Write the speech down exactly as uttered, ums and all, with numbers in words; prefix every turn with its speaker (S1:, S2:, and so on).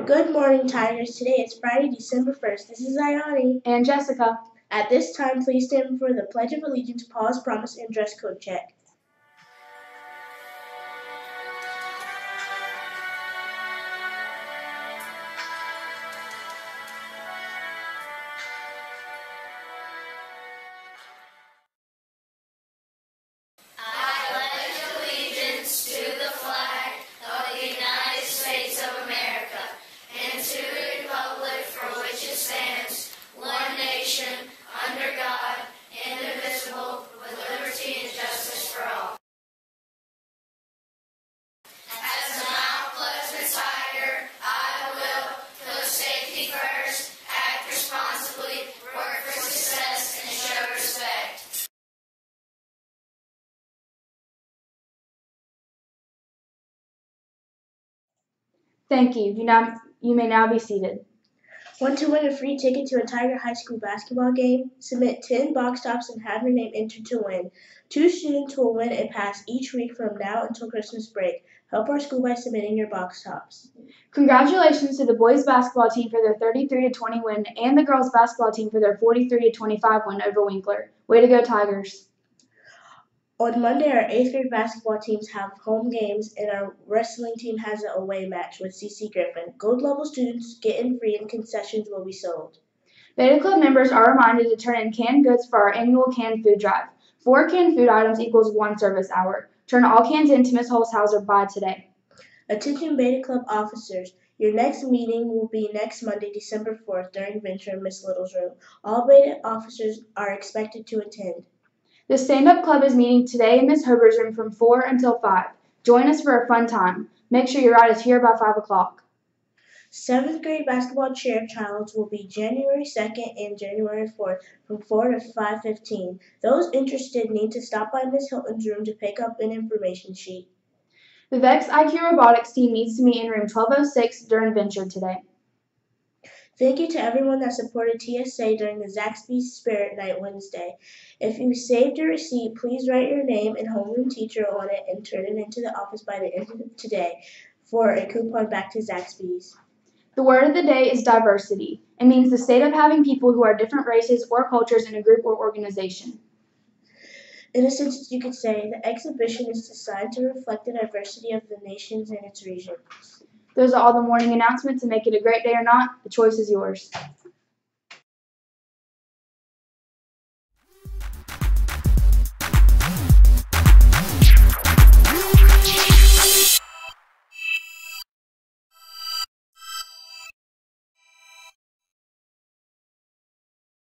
S1: Good morning, Tigers. Today is Friday, December first. This is Ayani.
S2: And Jessica.
S1: At this time, please stand for the Pledge of Allegiance, pause, promise, and dress code check.
S2: Thank you. You, now, you may now be seated.
S1: Want to win a free ticket to a Tiger High School basketball game? Submit ten box tops and have your name entered to win. Two students will win a pass each week from now until Christmas break. Help our school by submitting your box tops.
S2: Congratulations to the boys basketball team for their thirty-three to twenty win and the girls basketball team for their forty-three to twenty-five win over Winkler. Way to go, Tigers.
S1: On Monday, our eighth grade basketball teams have home games, and our wrestling team has an away match with C C Griffin. Gold level students get in free, and concessions will be sold.
S2: Beta Club members are reminded to turn in canned goods for our annual canned food drive. Four canned food items equals one service hour. Turn all cans in to Miz Holzhauser by today.
S1: Attention Beta Club officers. Your next meeting will be next Monday, December fourth, during Venture in Miss Little's room. All Beta officers are expected to attend.
S2: The stand-up club is meeting today in Miz Hober's room from four until five. Join us for a fun time. Make sure your ride is here by five o'clock.
S1: seventh grade basketball cheer trials will be January second and January fourth from four to five fifteen. Those interested need to stop by Miz Hilton's room to pick up an information sheet.
S2: The Vex I Q Robotics team needs to meet in room twelve oh six during Venture today.
S1: Thank you to everyone that supported T S A during the Zaxby's Spirit Night Wednesday. If you saved your receipt, please write your name and homeroom teacher on it and turn it into the office by the end of today for a coupon back to Zaxby's.
S2: The word of the day is diversity. It means the state of having people who are different races or cultures in a group or organization.
S1: In a sentence, you could say, the exhibition is designed to reflect the diversity of the nations and its regions.
S2: Those are all the morning announcements, and make it a great day or not, the choice is yours.